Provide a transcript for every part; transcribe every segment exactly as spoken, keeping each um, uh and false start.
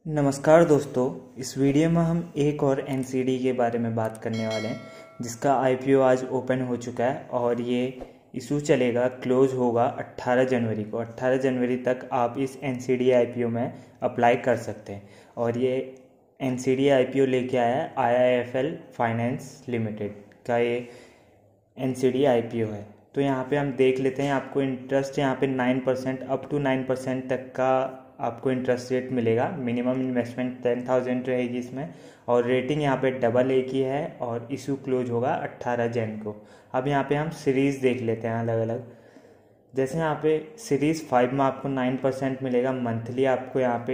नमस्कार दोस्तों, इस वीडियो में हम एक और एनसीडी के बारे में बात करने वाले हैं जिसका आईपीओ आज ओपन हो चुका है और ये इशू चलेगा, क्लोज होगा अट्ठारह जनवरी को। अट्ठारह जनवरी तक आप इस एनसीडी आईपीओ में अप्लाई कर सकते हैं और ये एनसीडी आईपीओ लेके आया है आईआईएफएल फाइनेंस लिमिटेड का। ये एनसीडी आईपीओ है तो यहाँ पे हम देख लेते हैं। आपको इंटरेस्ट यहाँ पे nine percent up to nine percent तक का आपको इंटरेस्ट रेट मिलेगा। मिनिमम इन्वेस्टमेंट टेन थाउजेंड रहेगी इसमें और रेटिंग यहाँ पे डबल ए की है और इशू क्लोज होगा अट्ठारह जन को। अब यहाँ पे हम सीरीज़ देख लेते हैं अलग अलग। जैसे यहाँ पे सीरीज़ फाइव में आपको नाइन परसेंट मिलेगा मंथली। आपको यहाँ पे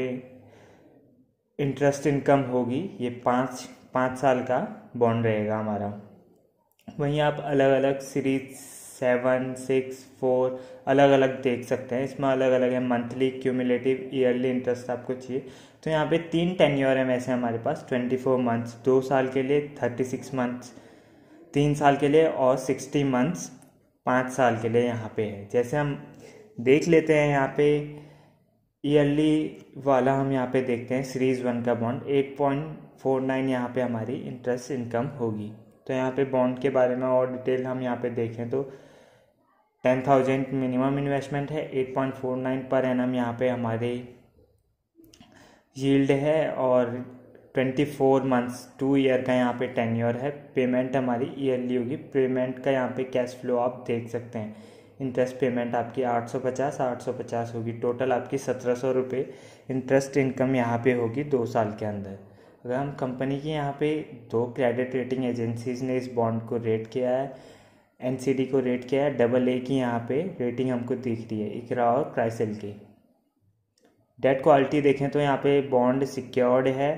इंटरेस्ट इनकम होगी। ये पाँच पाँच साल का बॉन्ड रहेगा हमारा। वहीं आप अलग अलग सीरीज सेवन सिक्स फोर अलग अलग देख सकते हैं। इसमें अलग अलग है मंथली, क्यूमुलेटिव, ईयरली इंटरेस्ट आपको चाहिए तो यहाँ पे तीन टेन्योर है वैसे हमारे पास। ट्वेंटी फोर मंथ्स दो साल के लिए, थर्टी सिक्स मंथ्स तीन साल के लिए और सिक्सटी मंथ्स पाँच साल के लिए यहाँ पे है। जैसे हम देख लेते हैं यहाँ पे ईयरली वाला हम यहाँ पे देखते हैं सीरीज़ वन का bond eight point four nine यहाँ पे हमारी इंटरेस्ट इनकम होगी। तो यहाँ पे बॉन्ड के बारे में और डिटेल हम यहाँ पे देखें तो टेन थाउजेंड मिनिमम इन्वेस्टमेंट है, eight point four nine per annum यहाँ पे हमारी यील्ड है और twenty four months two year का यहाँ पे टेन्योर है। पेमेंट हमारी ईयरली होगी। पेमेंट का यहाँ पे कैश फ्लो आप देख सकते हैं। इंटरेस्ट पेमेंट आपकी आठ सौ पचास आठ सौ पचास होगी। टोटल आपकी सत्रह सौ रुपये इंटरेस्ट इनकम यहाँ पे होगी दो साल के अंदर। अगर हम कंपनी की यहाँ पे दो क्रेडिट रेटिंग एजेंसीज ने इस बॉन्ड को रेट किया है, एनसीडी को रेट किया है, डबल ए की यहाँ पे रेटिंग हमको दिख रही है, इकरा और क्राइसिल की। डेट क्वालिटी देखें तो यहाँ पे बॉन्ड सिक्योर्ड है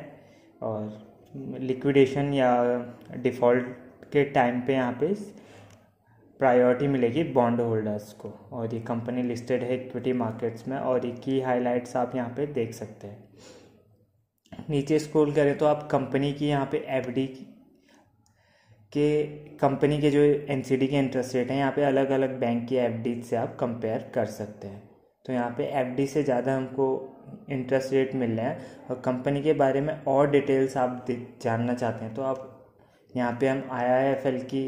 और लिक्विडेशन या डिफ़ॉल्ट के टाइम पे यहाँ पे प्रायोरिटी मिलेगी बॉन्ड होल्डर्स को। और ये कंपनी लिस्टेड है इक्विटी मार्केट्स में और ये की हाइलाइट्स आप यहाँ पे देख सकते हैं। नीचे स्क्रॉल करें तो आप कंपनी की यहाँ पे एफडी के कंपनी के जो एनसीडी के इंटरेस्ट रेट हैं यहाँ पे अलग अलग बैंक की एफडी से आप कंपेयर कर सकते हैं। तो यहाँ पे एफडी से ज़्यादा हमको इंटरेस्ट रेट मिल रहे हैं। और कंपनी के बारे में और डिटेल्स आप जानना चाहते हैं तो आप यहाँ पे हम आईआईएफएल की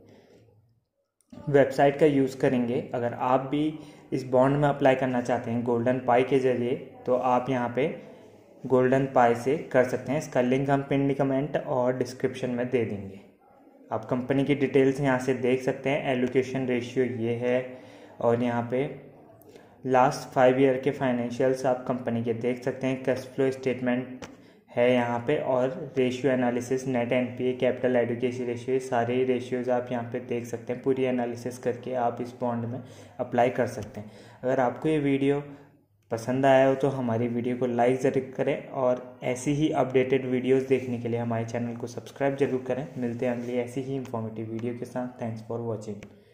वेबसाइट का यूज़ करेंगे। अगर आप भी इस बॉन्ड में अप्लाई करना चाहते हैं गोल्डन पाई के ज़रिए तो आप यहाँ पे गोल्डन पाई से कर सकते हैं। इसका लिंक हम पिन कमेंट और डिस्क्रिप्शन में दे देंगे। आप कंपनी की डिटेल्स यहाँ से देख सकते हैं। एलोकेशन रेशियो ये है और यहाँ पे लास्ट फाइव ईयर के फाइनेंशियल्स आप कंपनी के देख सकते हैं। कैश फ्लो स्टेटमेंट है यहाँ पे और ratio analysis, net NPA, capital adequacy ratio, सारे रेशियोज़ आप यहाँ पे देख सकते हैं। पूरी एनालिसिस करके आप इस बॉन्ड में अप्लाई कर सकते हैं। अगर आपको ये वीडियो पसंद आया हो तो हमारी वीडियो को लाइक ज़रूर करें और ऐसी ही अपडेटेड वीडियोस देखने के लिए हमारे चैनल को सब्सक्राइब जरूर करें। मिलते हैं अगली ऐसी ही इंफॉर्मेटिव वीडियो के साथ। Thanks for watching.